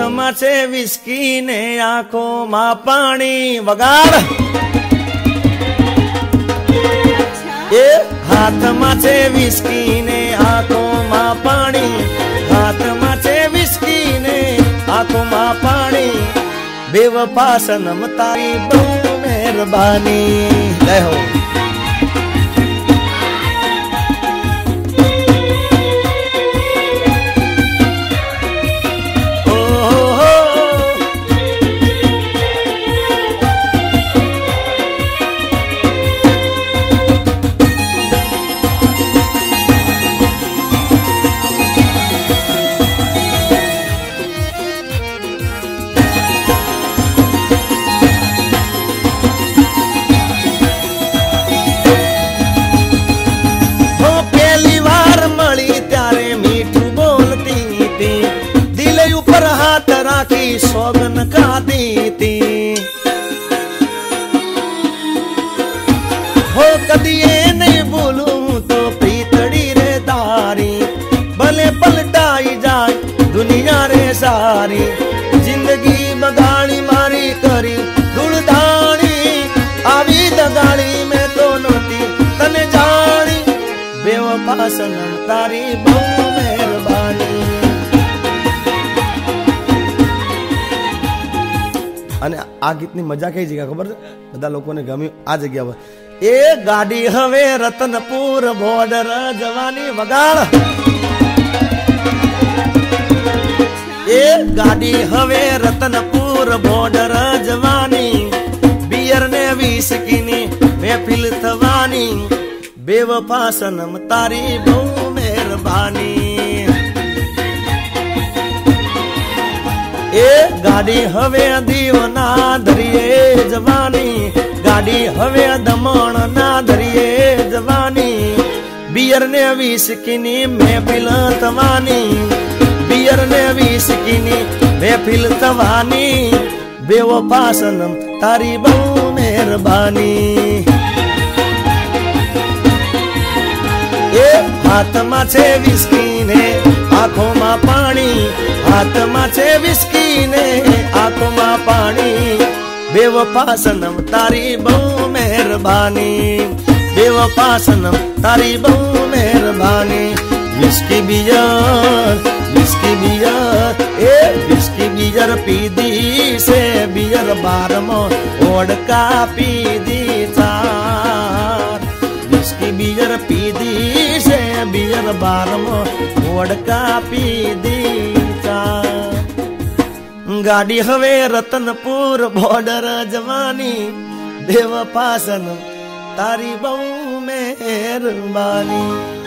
હાથમાં છે વિસ્કી ને આંખોમાં પાણી વગાડ એ હાથમાં છે વિસ્કી ને આંખોમાં પાણી હાથમાં છે વિસ્કી ને આંખોમાં પાણી બેવફા સનમ તારી બહુ મહેરબાની લે હો सोगन खाती थी हो कदी ये नहीं बोलूं तो प्रीतड़ी रे तारी भले पलटाई जाए दुनिया रे सारी जिंदगी बगाड़ी मारी करी धूलधाणी आवी दगाड़ी में तो नोती तने जानी बेवफा सनम तारी बहू मेहरबानी અને આ ગીતની મજા કઈ જગ્યા ખબર છે બધા લોકોને ગમ્યું આ જગ્યા પર એ ગાડી હવે રતનપુર બોર્ડર જવાની વગાડ એ ગાડી હવે રતનપુર બોર્ડર જવાની બિયર ને વિસ્કી ની મહેફિલ થવાની બેવફા સનમ તારી બહુ મહેરબાની એ ગાડી હવે દીવના ધરીએ જવાની ગાડી હવે દમણ ના ધરીએ જવાની બિયર ને વિસ્કી ની મહેફિલ થવાની બિયર ને વિસ્કી ની મહેફિલ થવાની બેવફા સનમ તારી બહુ મહેરબાની એ હાથમાં છે વિસ્કી ને આંખોમાં પાણી હાથમાં છે વિસ્કી ને આંખોમાં પાણી બેવફા સનમ તારી બહુ મહેરબાની બેવફા સનમ તારી બહુ મહેરબાની વિસ્કી બિયર એ વિસ્કી બિયર પીધી છે બિયર બારમાં ઓડકા પીધી ચાર વિસ્કી બિયર પીધી છે બિયર બારમાં ઓડકા પીધી ગાડી હવે રતનપુર બોર્ડર જવાની બેવફા સનમ તારી બહુ મહેરબાની